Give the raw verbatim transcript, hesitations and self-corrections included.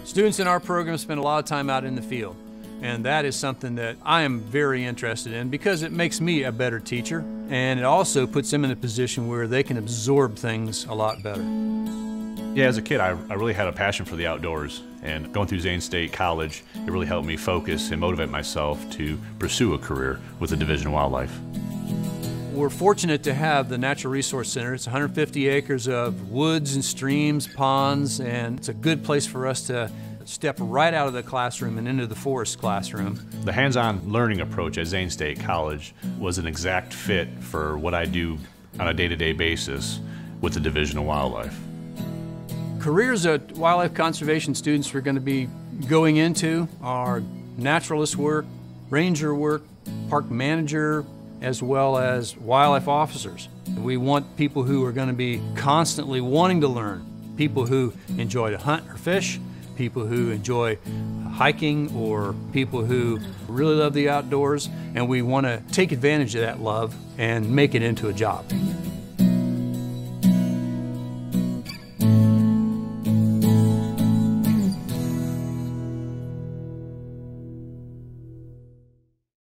Students in our program spend a lot of time out in the field, and that is something that I am very interested in because it makes me a better teacher, and it also puts them in a position where they can absorb things a lot better. Yeah, as a kid, I, I really had a passion for the outdoors, and going through Zane State College, it really helped me focus and motivate myself to pursue a career with the Division of Wildlife. We're fortunate to have the Natural Resource Center. It's one hundred fifty acres of woods and streams, ponds, and it's a good place for us to step right out of the classroom and into the forest classroom. The hands-on learning approach at Zane State College was an exact fit for what I do on a day-to-day basis with the Division of Wildlife. Careers that wildlife conservation students are going to be going into are naturalist work, ranger work, park manager, as well as wildlife officers. We want people who are going to be constantly wanting to learn, people who enjoy to hunt or fish, people who enjoy hiking, or people who really love the outdoors, and we want to take advantage of that love and make it into a job.